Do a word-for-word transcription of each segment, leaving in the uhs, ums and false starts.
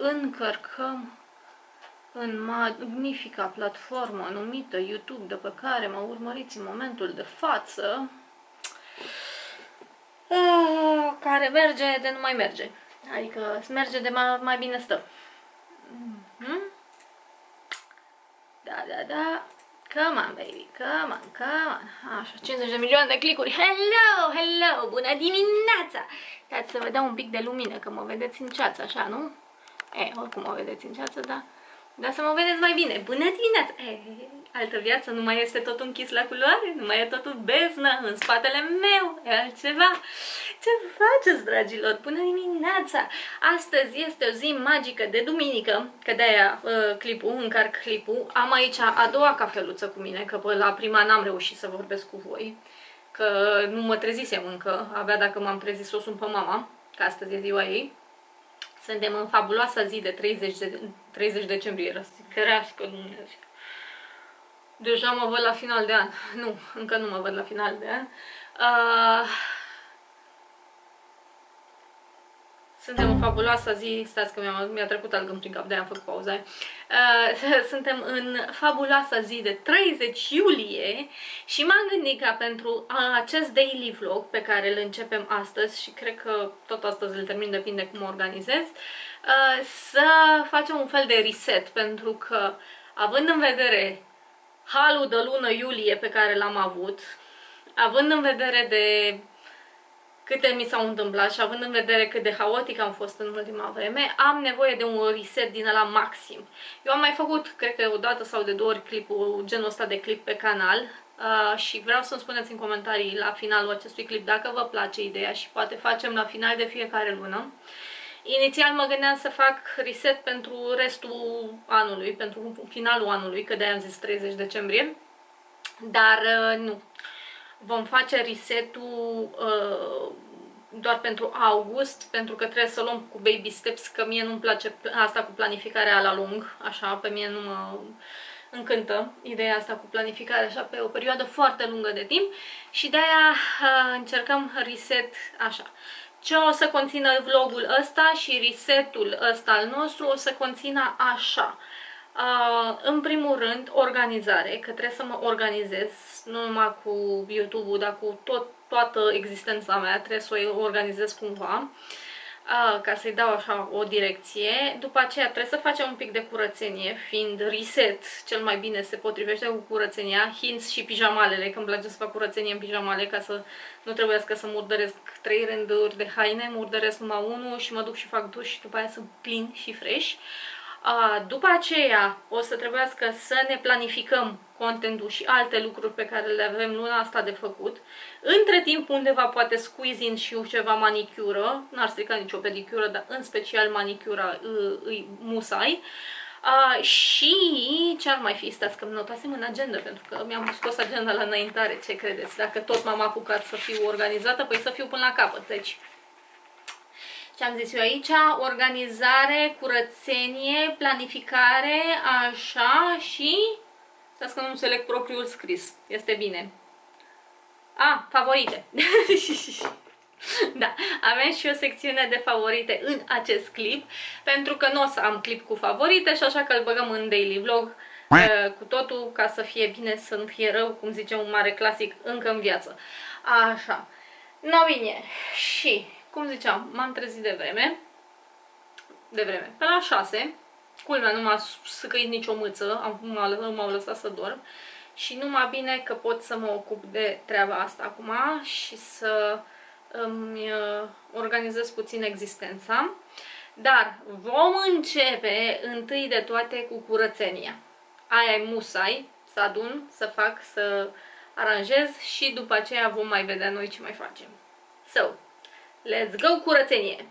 încărcăm în magnifica platformă numită YouTube, de pe care mă urmăriți în momentul de față, care merge de nu mai merge. Adică merge de mai, mai bine stă. Mm-hmm. Da, da, da. Come on, baby. Come on, come on. Așa, cincizeci de milioane de clicuri. Hello, hello, bună dimineața! Dați să vă dau un pic de lumină, că mă vedeți în ceață, așa, nu? E, oricum mă vedeți în ceață, da? Dar să mă vedeți mai bine. Bună dimineața! E, altă viață, nu mai este totul închis la culoare, nu mai e totul beznă în spatele meu, e altceva. Ce faceți, dragilor? Bună dimineața! Astăzi este o zi magică de duminică, că de-aia uh, clipul, încarc clipul. Am aici a doua cafeluță cu mine, că până la prima n-am reușit să vorbesc cu voi, că nu mă trezisem încă, abia dacă m-am trezit să o sun pe mama, că astăzi e ziua ei. Suntem în fabuloasa zi de treizeci, de, treizeci decembrie, răsticărească Dumnezeu. Deja mă văd la final de an. Nu, încă nu mă văd la final de an. Uh, suntem în fabuloasa zi, stați că mi-a mi trecut algăm prin cap, de-aia am făcut pauza. Uh, suntem în fabuloasa zi de treizeci iulie și m-am gândit ca pentru acest daily vlog pe care îl începem astăzi și cred că tot astăzi îl termin, depinde cum mă organizez, uh, să facem un fel de reset, pentru că având în vedere halul de lună iulie pe care l-am avut, având în vedere de câte mi s-au întâmplat și având în vedere cât de haotic am fost în ultima vreme, am nevoie de un reset din ăla maxim. Eu am mai făcut, cred că o dată sau de două ori clipul, genul ăsta de clip pe canal uh, și vreau să-mi spuneți în comentarii la finalul acestui clip dacă vă place ideea și poate facem la final de fiecare lună. Inițial mă gândeam să fac reset pentru restul anului, pentru finalul anului, că de-aia am zis treizeci decembrie, dar uh, nu. Vom face resetul uh, doar pentru august, pentru că trebuie să luăm cu baby steps, că mie nu-mi place asta cu planificarea la lung, așa, pe mine nu mă încântă ideea asta cu planificarea așa pe o perioadă foarte lungă de timp și de-aia uh, încercăm reset așa. Ce o să conțină vlogul ăsta și resetul ăsta al nostru o să conțină așa. Uh, în primul rând, organizare, că trebuie să mă organizez, nu numai cu YouTube-ul, dar cu tot, toată existența mea, trebuie să o organizez cumva, uh, ca să-i dau așa o direcție. După aceea trebuie să facem un pic de curățenie, fiind reset, cel mai bine se potrivește cu curățenia, hints și pijamalele, că îmi place să fac curățenie în pijamale, ca să nu trebuiască să murdăresc trei rânduri de haine, murdăresc numai unul și mă duc și fac duș și după aia sunt plin și fresh. După aceea o să trebuiască să ne planificăm contentul și alte lucruri pe care le avem luna asta de făcut. Între timp undeva poate squeeze-in și ceva manicură, n-ar strica nicio pedicură, dar în special manicura îi musai. Uh, și ce ar mai fi? Stați că îmi notasem în agenda, pentru că mi-am scos agenda la înaintare, ce credeți? Dacă tot m-am apucat să fiu organizată, păi să fiu până la capăt, deci... Ce am zis eu aici? Organizare, curățenie, planificare, așa și... Stați că nu înțeleg propriul scris. Este bine. A, favorite. Da, avem și o secțiune de favorite în acest clip, pentru că nu o să am clip cu favorite și așa că îl băgăm în daily vlog cu totul, ca să fie bine, să nu fie rău, cum zice un mare clasic, încă în viață. Așa. No, bine. Și... Cum ziceam, m-am trezit de vreme, de vreme, pe la șase, culmea, nu m-a săcăit nicio mâță, m-au lăsat să dorm și numai bine că pot să mă ocup de treaba asta acum și să îmi organizez puțin existența. Dar vom începe întâi de toate cu curățenia. Aia e musai, să adun, să fac, să aranjez și după aceea vom mai vedea noi ce mai facem. So, let's go, curățenie!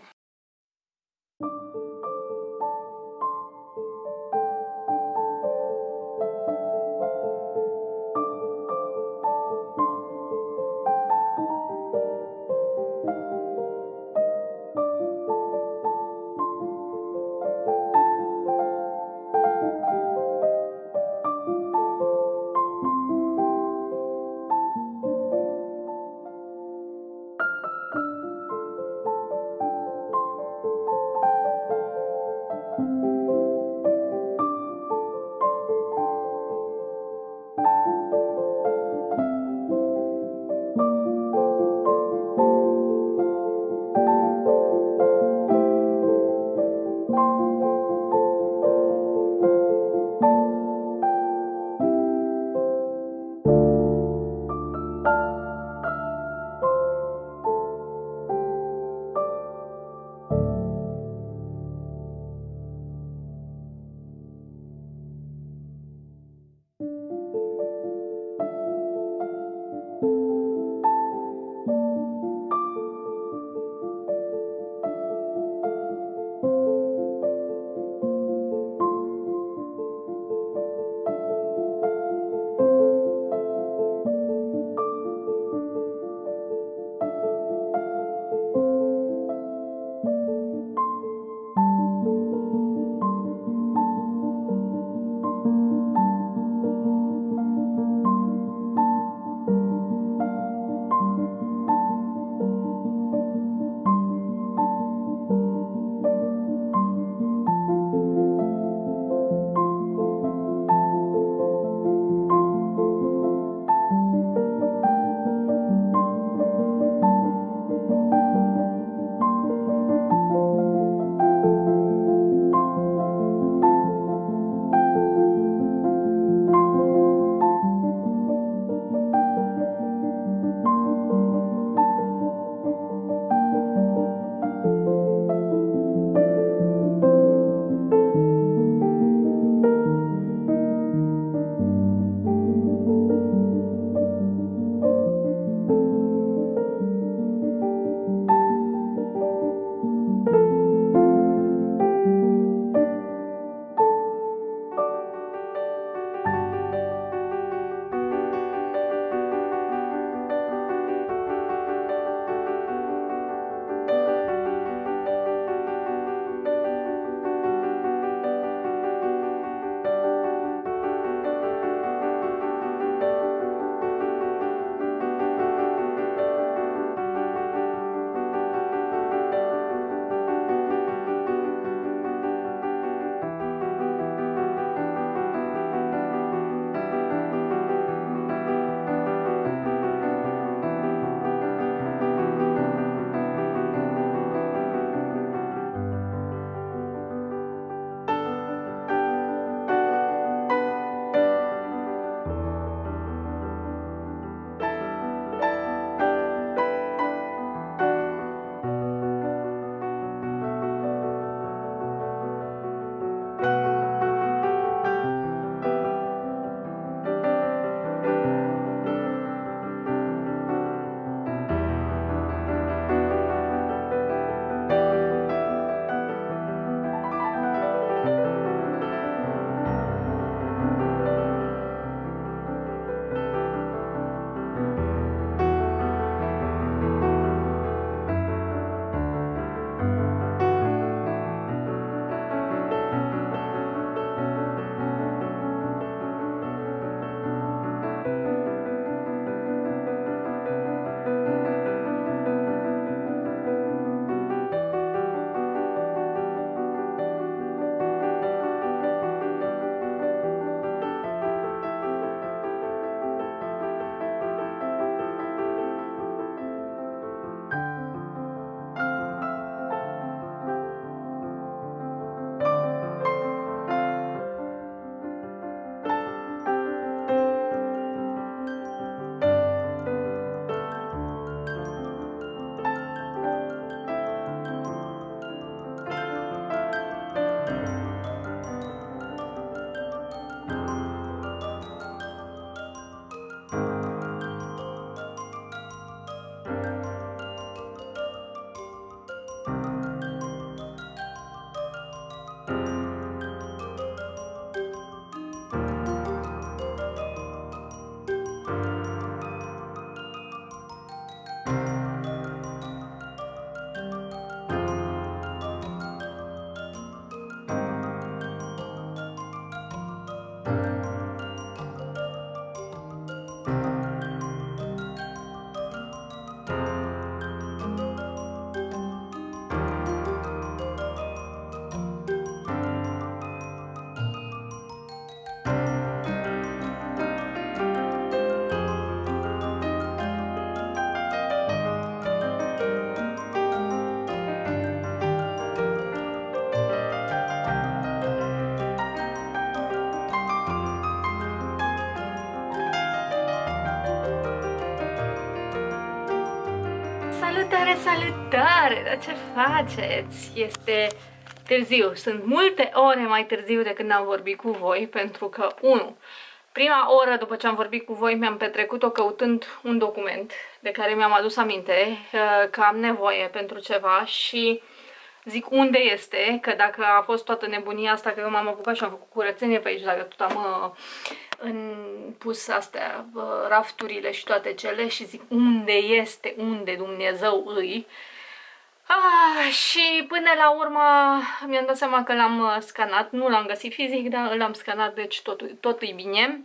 Salutare, salutare! Dar ce faceți? Este târziu. Sunt multe ore mai târziu de când am vorbit cu voi, pentru că, unu, prima oră după ce am vorbit cu voi mi-am petrecut-o căutând un document de care mi-am adus aminte că am nevoie pentru ceva și zic unde este, că dacă a fost toată nebunia asta că eu m-am apucat și am făcut curățenie pe aici, dacă tot am uh, în, pus astea, uh, rafturile și toate cele și zic unde este, unde Dumnezeu îi. Ah, și până la urmă mi-am dat seama că l-am scanat, nu l-am găsit fizic, dar l-am scanat, deci totul, totul e bine.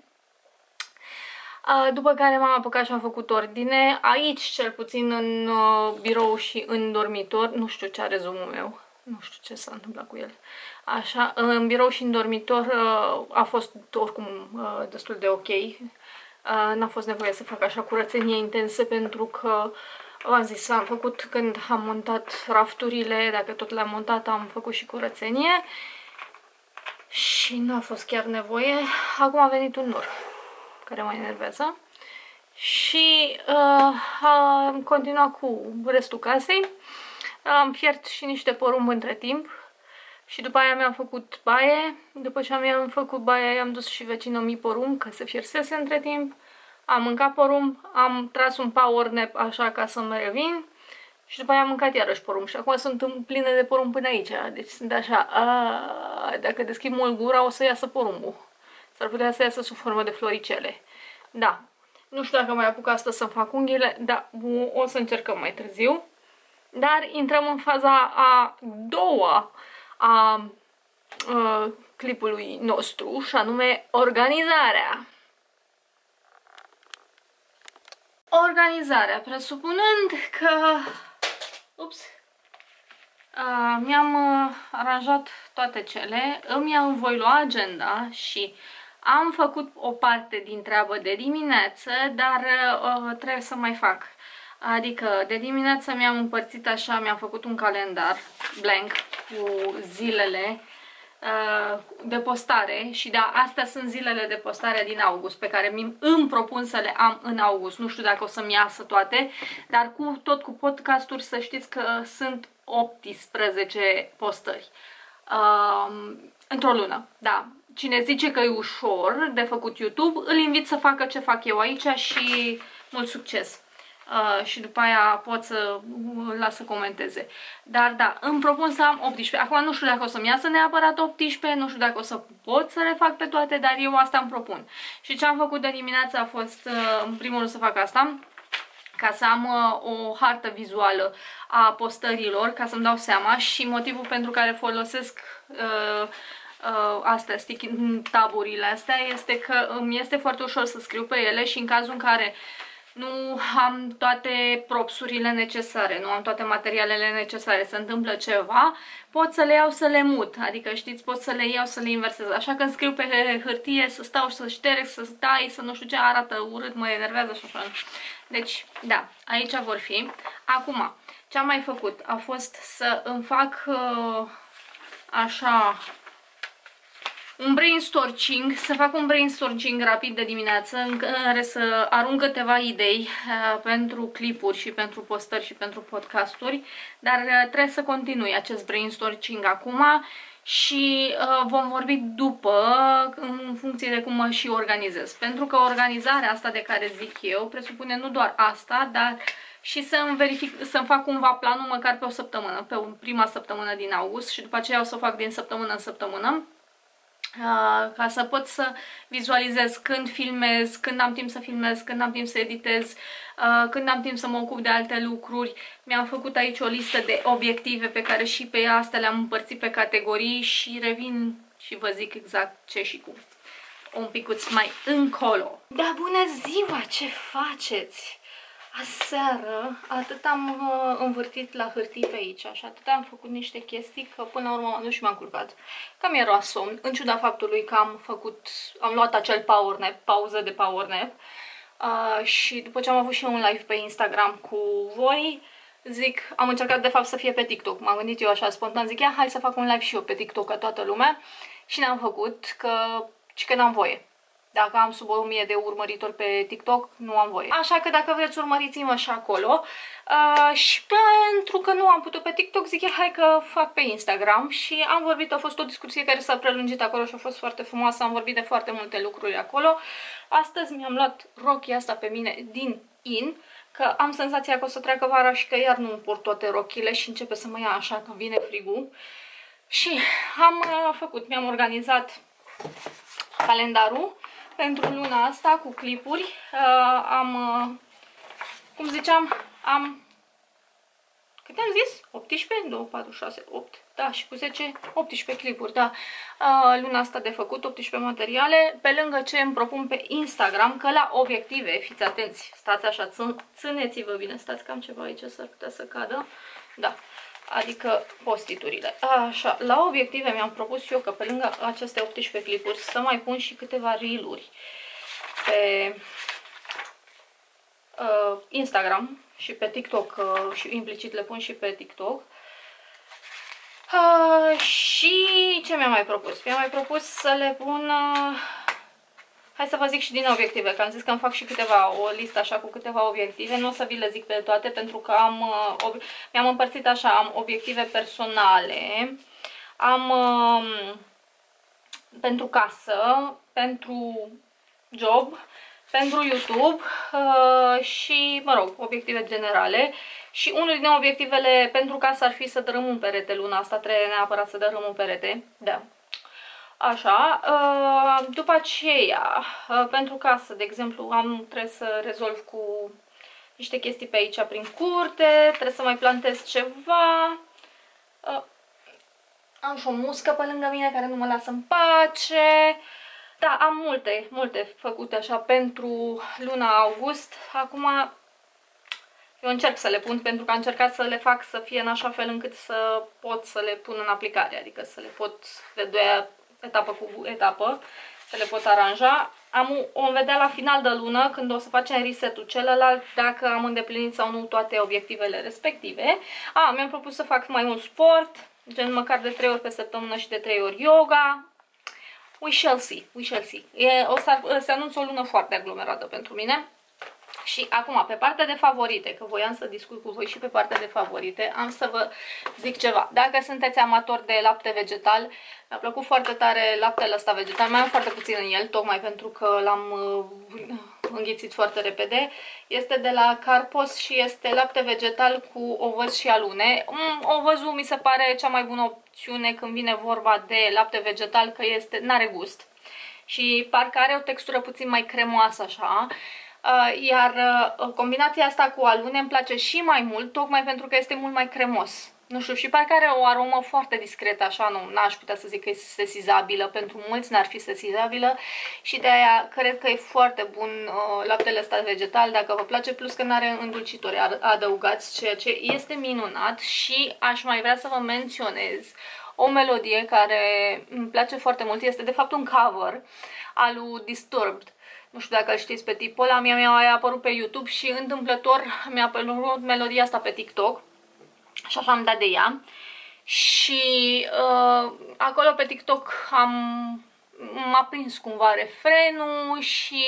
După care m-am apucat și am făcut ordine. Aici, cel puțin în uh, birou și în dormitor, nu știu ce are zoom-ul meu, nu știu ce s-a întâmplat cu el. Așa, în birou și în dormitor uh, a fost oricum uh, destul de ok. Uh, N-a fost nevoie să fac așa curățenie intensă pentru că v-am zis, am făcut când am montat rafturile, dacă tot le-am montat am făcut și curățenie și nu a fost chiar nevoie. Acum a venit un nor care mă enervează și uh, am continuat cu restul casei. Am fiert și niște porumb între timp și după aia mi-am făcut baie. După ce mi-am făcut baie i-am dus și vecinul mi porumb ca să fiersese între timp. Am mâncat porumb, am tras un power nap așa ca să mă revin și după aia am mâncat iarăși porumb și acum sunt plină de porumb până aici, deci sunt așa, a, dacă deschid mult gura o să iasă porumbul. S-ar putea să iasă sub formă de floricele. Da, nu știu dacă mai apuc astăzi să-mi fac unghiile, dar o să încercăm mai târziu. Dar intrăm în faza a doua a, a clipului nostru și anume organizarea. Organizarea, presupunând că ups, mi-am aranjat toate cele, îmi îmi voi lua agenda și am făcut o parte din treabă de dimineață, dar uh, trebuie să mai fac. Adică de dimineață mi-am împărțit așa, mi-am făcut un calendar blank cu zilele uh, de postare și da, astea sunt zilele de postare din august pe care îmi propun să le am în august. Nu știu dacă o să-mi iasă toate, dar cu tot cu podcasturi să știți că sunt optsprezece postări uh, într-o lună, da. Cine zice că e ușor de făcut YouTube, îl invit să facă ce fac eu aici și mult succes. Uh, și după aia pot să las să comenteze. Dar da, îmi propun să am optsprezece. Acum nu știu dacă o să-mi iasă neapărat optsprezece, nu știu dacă o să pot să le fac pe toate, dar eu asta îmi propun. Și ce am făcut de dimineață a fost, uh, în primul rând, să fac asta, ca să am uh, o hartă vizuală a postărilor, ca să-mi dau seama și motivul pentru care folosesc uh, Uh, astea, sticky taburile astea, este că îmi este foarte ușor să scriu pe ele și în cazul în care nu am toate propsurile necesare, nu am toate materialele necesare, se întâmplă ceva, pot să le iau să le mut, adică știți, pot să le iau să le inversez, așa când scriu pe hârtie să stau și să șterg, să stai, să nu știu ce, arată urât, mă enervează și așa. Deci, da, aici vor fi. Acum, ce am mai făcut a fost să îmi fac uh, așa un brainstorming, să fac un brainstorming rapid de dimineață în care să arunc câteva idei uh, pentru clipuri și pentru postări și pentru podcasturi, dar uh, trebuie să continui acest brainstorming acum și uh, vom vorbi după în funcție de cum mă și organizez. Pentru că organizarea asta de care zic eu presupune nu doar asta, dar și să-mi verific, să-mi fac cumva planul măcar pe o săptămână, pe prima săptămână din august și după aceea o să o fac din săptămână în săptămână. Uh, ca să pot să vizualizez când filmez, când am timp să filmez, când am timp să editez, uh, când am timp să mă ocup de alte lucruri. Mi-am făcut aici o listă de obiective pe care și pe astea le-am împărțit pe categorii și revin și vă zic exact ce și cum. Un picuț mai încolo. Da, bună ziua! Ce faceți? Aseară atât am uh, învârtit la hârtii pe aici și atât am făcut niște chestii că până la urmă m-am dus și m-am culcat. Că mi-era somn, în ciuda faptului că am făcut, am luat acel power nap, pauză de power nap uh, și după ce am avut și un live pe Instagram cu voi, zic, am încercat de fapt să fie pe TikTok. M-am gândit eu așa spontan, zic, ia, hai să fac un live și eu pe TikTok ca toată lumea și n-am făcut, că, și că n-am voie. Dacă am sub o mie de urmăritori pe TikTok, nu am voie. Așa că dacă vreți, urmăriți-mă și acolo. Uh, și pentru că nu am putut pe TikTok, zic, hai că fac pe Instagram. Și am vorbit, a fost o discuție care s-a prelungit acolo și a fost foarte frumoasă. Am vorbit de foarte multe lucruri acolo. Astăzi mi-am luat rochia asta pe mine din In, că am senzația că o să treacă vara și că iar nu port toate rochile și începe să mă ia așa când vine frigul. Și am uh, făcut, mi-am organizat calendarul pentru luna asta cu clipuri. Uh, am, uh, cum ziceam, am, câte am zis? optsprezece? doi, patru, șase, opt, da, și cu zece, optsprezece clipuri, da. Uh, luna asta de făcut, optsprezece materiale, pe lângă ce îmi propun pe Instagram, că la obiective, fiți atenți, stați așa, țineți-vă bine, stați că am ceva aici, s-ar putea să cadă, da. Adică postiturile. Așa, la obiective mi-am propus eu că pe lângă aceste optsprezece clipuri să mai pun și câteva reel-uri pe uh, Instagram și pe TikTok uh, și implicit le pun și pe TikTok. Uh, și ce mi-am mai propus? Mi-am mai propus să le pun... Uh, hai să vă zic și din obiective, că am zis că îmi fac și câteva, o listă așa cu câteva obiective. Nu o să vi le zic pe toate pentru că am uh, mi-am împărțit așa, am obiective personale, am uh, pentru casă, pentru job, pentru YouTube uh, și, mă rog, obiective generale. Și unul din obiectivele pentru casă ar fi să dărâm un perete luna asta, trebuie neapărat să dărâm un perete, da. Așa, după aceea, pentru casă, de exemplu, am, trebuie să rezolv cu niște chestii pe aici prin curte, trebuie să mai plantez ceva, am și o muscă pe lângă mine care nu mă lasă în pace. Da, am multe, multe făcute așa pentru luna august. Acum eu încerc să le pun pentru că am încercat să le fac să fie în așa fel încât să pot să le pun în aplicare, adică să le pot vedea etapă cu etapă, să le pot aranja. Am o vedea la final de lună, când o să facem reset-ul celălalt, dacă am îndeplinit sau nu toate obiectivele respective. A, mi-am propus să fac mai mult sport, gen măcar de trei ori pe săptămână și de trei ori yoga. We shall see, we shall see. E, o să se anunță o lună foarte aglomerată pentru mine. Și acum, pe partea de favorite, că voiam să discut cu voi și pe partea de favorite, am să vă zic ceva. Dacă sunteți amatori de lapte vegetal, mi-a plăcut foarte tare laptele ăsta vegetal, mai am foarte puțin în el, tocmai pentru că l-am uh, înghițit foarte repede. Este de la Carpos și este lapte vegetal cu ovăz și alune. Mm, ovăzul mi se pare cea mai bună opțiune când vine vorba de lapte vegetal, că este, n-are gust. Și parcă are o textură puțin mai cremoasă așa. Uh, iar uh, combinația asta cu alune îmi place și mai mult, tocmai pentru că este mult mai cremos. Nu știu, și parcă are o aromă foarte discretă, așa, nu n-aș putea să zic că este sesizabilă, pentru mulți n-ar fi sesizabilă și de aia cred că e foarte bun uh, laptele ăsta vegetal, dacă vă place, plus că n-are îndulcitori adăugați, ceea ce este minunat. Și aș mai vrea să vă menționez o melodie care îmi place foarte mult, este de fapt un cover al lui Disturbed. Nu știu dacă îl știți pe tipul ăla, mi-a mi apărut pe YouTube și întâmplător mi-a apărut melodia asta pe TikTok și așa am dat de ea. Și uh, acolo pe TikTok am m-a prins cumva refrenul și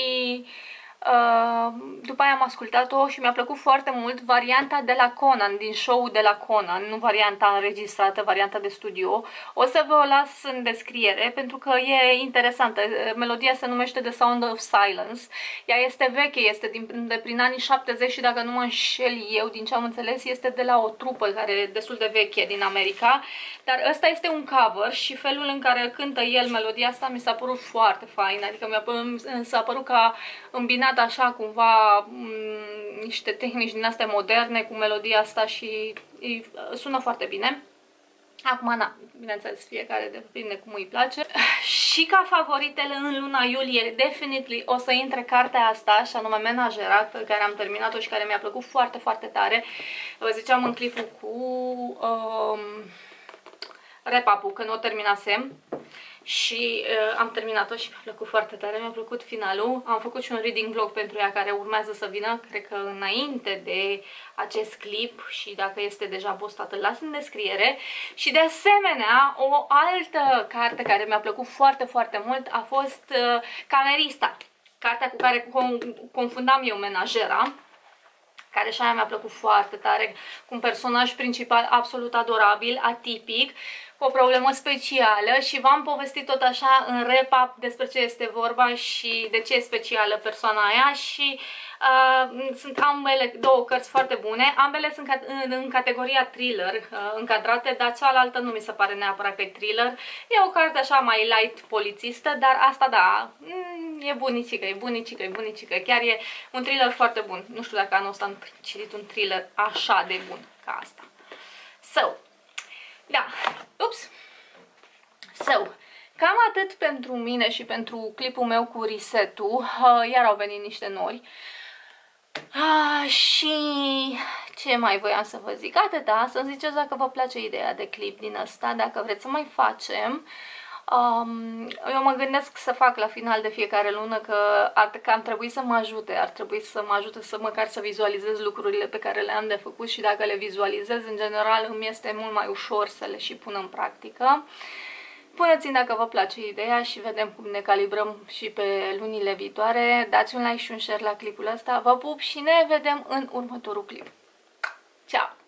uh, după aia am ascultat-o și mi-a plăcut foarte mult varianta de la Conan, din show-ul de la Conan, nu varianta înregistrată, varianta de studio. O să vă o las în descriere pentru că e interesantă. Melodia se numește The Sound of Silence. Ea este veche, este din, de prin anii șaptezeci și dacă nu mă înșel eu, din ce am înțeles, este de la o trupă care e destul de veche din America. Dar ăsta este un cover și felul în care cântă el melodia asta mi s-a părut foarte fain. Adică mi s-a părut ca îmbinat așa cumva m, niște tehnici din astea moderne cu melodia asta și îi, sună foarte bine. Acum, na, bineînțeles, fiecare depinde cum îi place. Și ca favoritele în luna iulie, definitely o să intre cartea asta, și anume Menajera, pe care am terminat-o și care mi-a plăcut foarte, foarte tare. Vă ziceam în clipul cu um, Repapu, că nu o terminasem. și uh, am terminat-o și mi-a plăcut foarte tare, mi-a plăcut finalul. Am făcut și un reading vlog pentru ea care urmează să vină, cred că înainte de acest clip, și dacă este deja postat îl las în descriere. Și de asemenea, o altă carte care mi-a plăcut foarte, foarte mult a fost uh, Camerista, cartea cu care confundam eu menajera, care și aia mi-a plăcut foarte tare, cu un personaj principal absolut adorabil, atipic, cu o problemă specială, și v-am povestit tot așa în recap despre ce este vorba și de ce e specială persoana aia. Și uh, sunt ambele două cărți foarte bune, ambele sunt în, în categoria thriller uh, încadrate, dar cealaltă nu mi se pare neapărat că e thriller, e o carte așa mai light polițistă, dar asta da, e bunicică, e bunicică, e bunicică, chiar e un thriller foarte bun. Nu știu dacă anul ăsta am citit un thriller așa de bun ca asta. So, da, ups, so, cam atât pentru mine și pentru clipul meu cu reset-ul, uh, iar au venit niște nori. Uh, și ce mai voiam să vă zic? Atâta, să-mi ziceți dacă vă place ideea de clip din ăsta, dacă vreți să mai facem. Um, eu mă gândesc să fac la final de fiecare lună, că ar, că ar trebui să mă ajute, ar trebui să mă ajute să măcar să vizualizez lucrurile pe care le am de făcut, și dacă le vizualizez, în general îmi este mult mai ușor să le și pun în practică. Puneți-mi dacă vă place ideea și vedem cum ne calibrăm și pe lunile viitoare. Dați un like și un share la clipul ăsta, vă pup și ne vedem în următorul clip. Ciao!